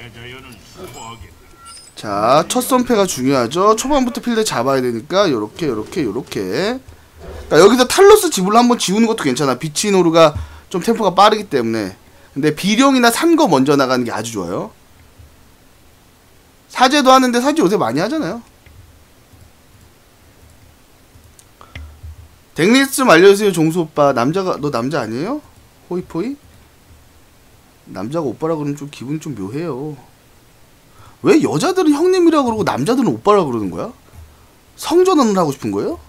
자, 첫 선패가 중요하죠. 초반부터 필드 잡아야 되니까 요렇게 그러니까 여기서 탈로스 집을 한번 지우는 것도 괜찮아. 비치노루가 좀 템포가 빠르기 때문에. 근데 비룡이나 산 거 먼저 나가는 게 아주 좋아요. 사제도 하는데 사제 요새 많이 하잖아요. 덱리스 좀 알려주세요, 종수 오빠. 남자가, 너 남자 아니에요? 호이포이? 남자가 오빠라 그러면 좀 기분이 좀 묘해요. 왜 여자들은 형님이라 그러고 남자들은 오빠라 그러는 거야? 성전환을 하고 싶은 거예요?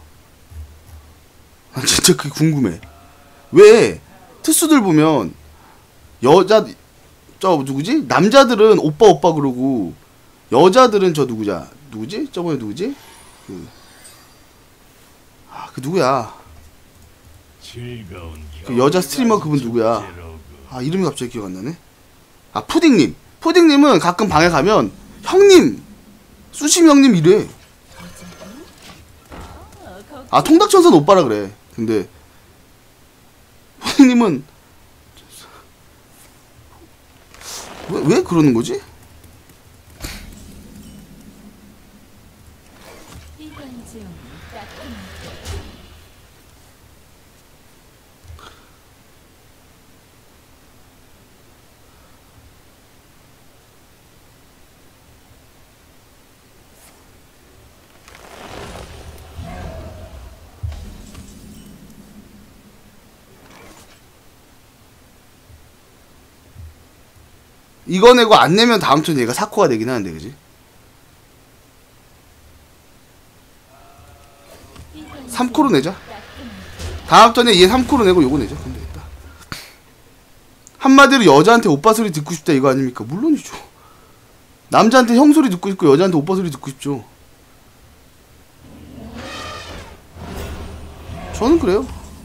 난 진짜 그게 궁금해. 왜 특수들 보면 여자 저 누구지? 남자들은 오빠 그러고 여자들은 저 누구지? 저번에 누구지? 그 누구야? 그 여자 스트리머 그분 누구야? 아, 이름이 갑자기 기억 안 나네. 아, 푸딩님. 푸딩님은 가끔 방에 가면 형님, 수심 형님 이래. 아, 통닭천선 오빠라 그래. 근데 푸딩님은 왜 그러는 거지? 이거 내고 안 내면 다음 턴에 얘가 사코가 되긴 하는데, 그지? 3코로 내자. 다음 턴에 얘 3코로 내고 요거 내자. 그럼 되겠다. 한마디로 여자한테 오빠 소리 듣고 싶다 이거 아닙니까? 물론이죠. 남자한테 형 소리 듣고 싶고 여자한테 오빠 소리 듣고 싶죠. 저는 그래요.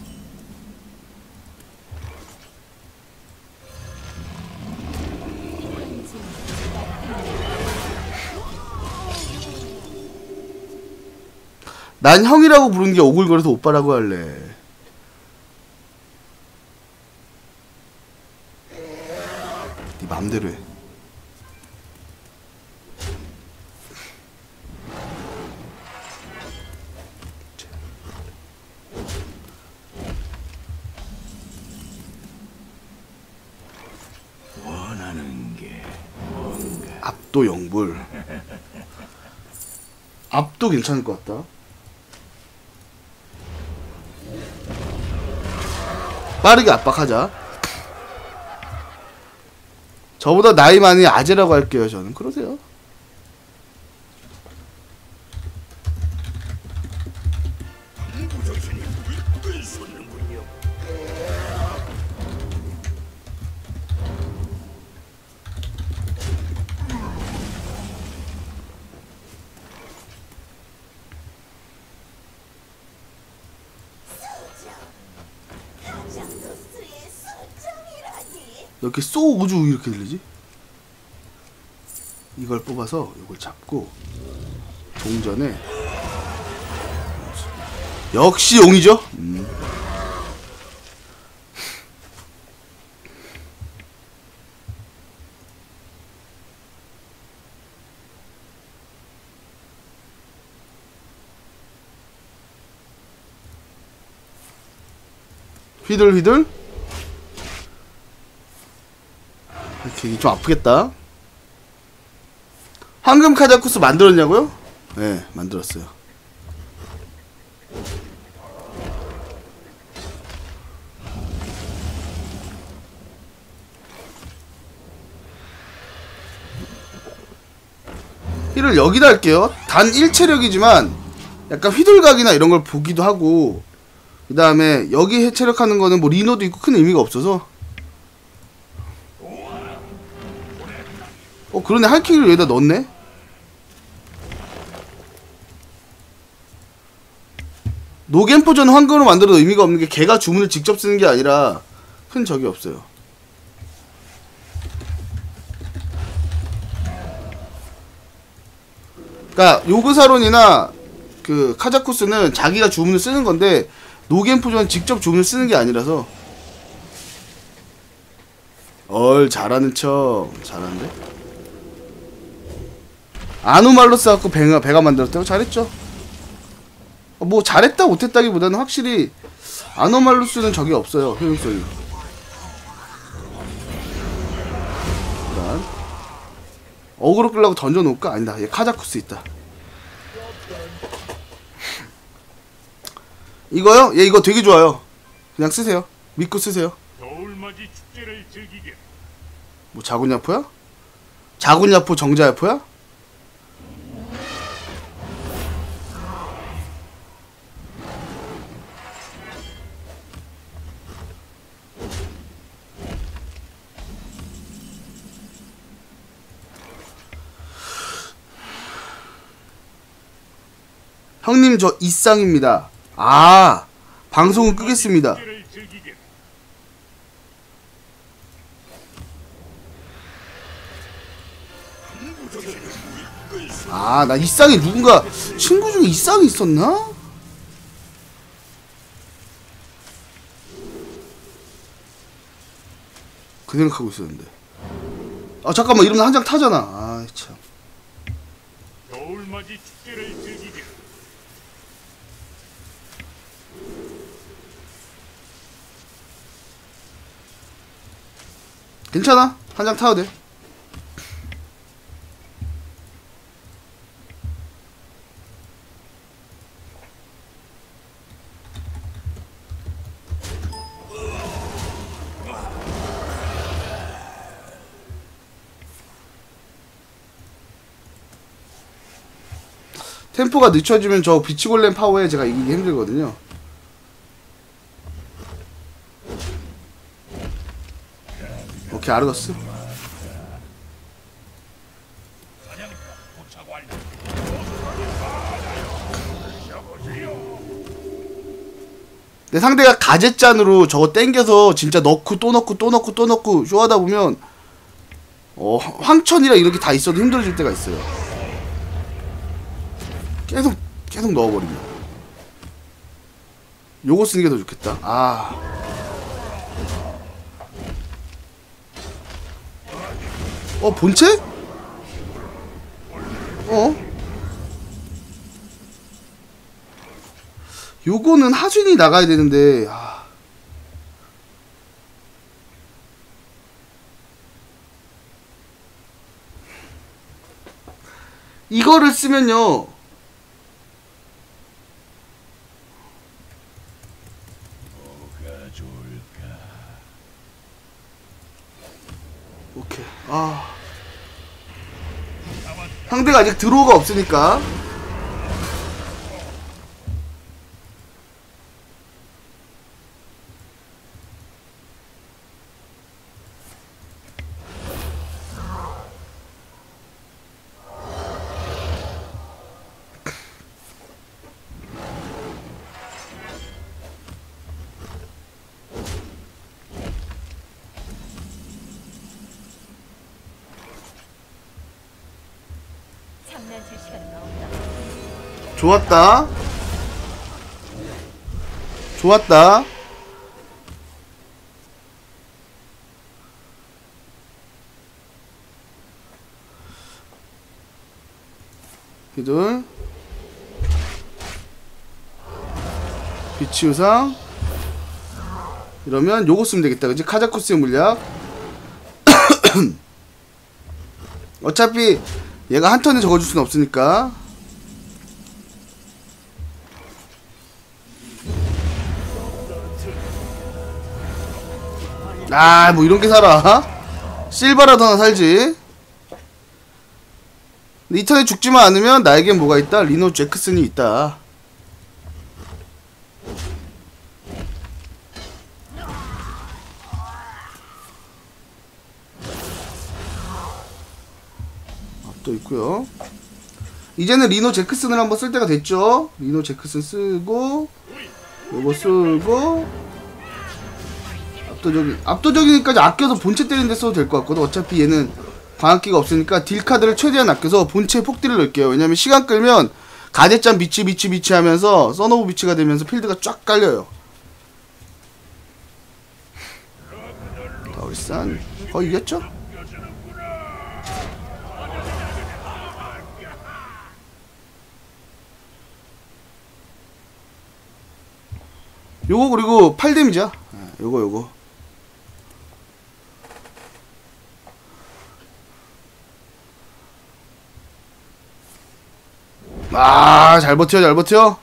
난 형이라고 부르는 게 오글거려서 오빠라고 할래. 네 맘대로 해. 원하는 게 뭔가. 압도 영불. 압도 괜찮을 것 같다. 빠르게 압박하자. 저보다 나이 많이 아재라고 할게요. 저는. 그러세요. 이렇게 쏘 우주 이렇게 들리지? 이걸 뽑아서 이걸 잡고 동전에 역시 용이죠? 휘들휘들. 이렇게 좀 아프겠다. 황금 카자쿠스 만들었냐고요? 네, 만들었어요. 힐을 여기다 할게요. 단 1체력이지만 약간 휘둘각이나 이런 걸 보기도 하고, 그 다음에 여기 해체력 하는 거는 뭐 리노도 있고 큰 의미가 없어서. 그러네. 할킹을 여기다 넣었네. 노겐포전 황금으로 만들어도 의미가 없는 게 걔가 주문을 직접 쓰는 게 아니라 큰 적이 없어요. 그러니까 요그사론이나 그 카자쿠스는 자기가 주문을 쓰는 건데 노겐포전은 직접 주문을 쓰는 게 아니라서. 잘하는 척. 잘하는데? 아노말로스 갖고 배가 만들었다고? 잘했죠. 뭐 잘했다 못했다기보다는 확실히 아노말로스는 적이 없어요. 효용성이. 일단 어그로 끌려고 던져놓을까? 아니다. 얘 카자쿠스 있다. 이거요? 얘 이거 되게 좋아요. 그냥 쓰세요. 믿고 쓰세요. 겨울맞이 축제를 즐기게. 뭐 자군야포야? 자군야포 정자야포야? 형님 저 이쌍입니다. 아 방송은 끄겠습니다. 축제를 즐기게. 아 나 이쌍이 누군가 친구 중에 이쌍이 있었나? 그 생각하고 있었는데. 아 잠깐만 이러면 한 장 타잖아. 아 참. 겨울맞이 축제를 즐기게. 괜찮아. 한 장 타도 돼. 템포가 늦춰지면 저 비치골렘 파워에 제가 이기기 힘들거든요. 오케이 아르거스. 내 상대가 가젯잔으로 저거 땡겨서 진짜 넣고 또 넣고 또 넣고 또 넣고 쇼하다 보면 황천이라 이렇게 다 있어도 힘들어질 때가 있어요. 계속 넣어버리면 요거 쓰는 게 더 좋겠다. 아 본체? 요거는 하준이 나가야 되는데 이거를 쓰면요 오케이 상대가 아직 드로우가 없으니까 장난칠 시간은 없다. 좋았다. 좋았다. 이들 비치 의상 이러면 요거 쓰면 되겠다. 그치? 카자쿠스의 물약. 어차피 얘가 한 턴에 적어줄 수는 없으니까. 뭐 이런 게 살아. 실바라도 하나 살지. 근데 이 턴에 죽지만 않으면 나에겐 뭐가 있다? 리노 잭슨이 있다. 또 있고요. 이제는 리노 잭슨을 한번 쓸 때가 됐죠. 리노 잭슨 쓰고 요거 쓰고 압도적이니까 아껴서 본체 때리는 데 써도 될 것 같거든. 어차피 얘는 광학기가 없으니까 딜 카드를 최대한 아껴서 본체에 폭딜을 넣을게요. 왜냐면 시간 끌면 가젯잔 비치 하면서 써노브 비치가 되면서 필드가 쫙 깔려요. 울산 거의 이겼죠? 요거 그리고 8데미지야. 요거. 아, 잘 버텨.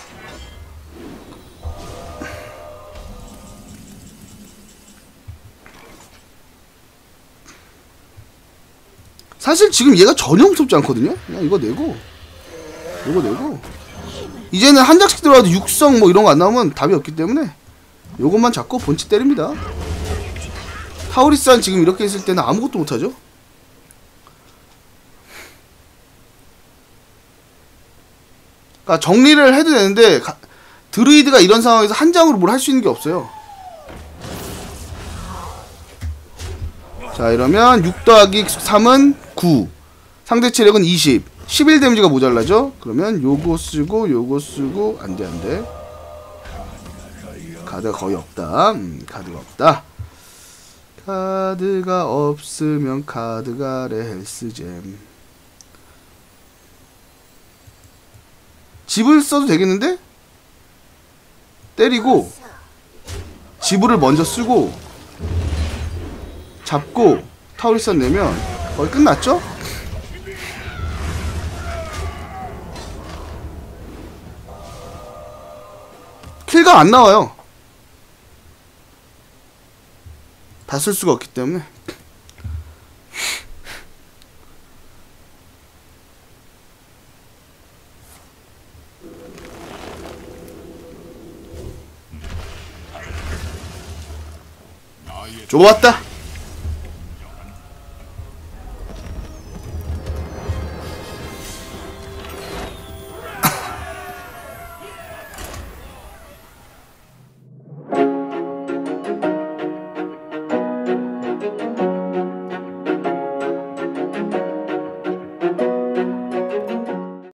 사실 지금 얘가 전혀 무섭지 않거든요. 그냥 이거 내고 이제는 한 장씩 들어가도 육성 뭐 이런 거 안 나오면 답이 없기 때문에 요것만 잡고 본치 때립니다. 타우리산 지금 이렇게 있을 때는 아무것도 못하죠. 그러니까 정리를 해도 되는데 드루이드가 이런 상황에서 한 장으로 뭘 할 수 있는 게 없어요. 자, 이러면 6 더하기 3은 9, 상대 체력은 20, 11 데미지가 모자라죠. 그러면 요거 쓰고 안돼. 카드가 거의 없다. 카드가 없으면 카드가 헬스잼. 집을 써도 되겠는데? 때리고 지불을 먼저 쓰고 잡고 타우리산 내면 거의 끝났죠? 킬각 안 나와요. 다 쓸 수가 없기 때문에. 좁았다.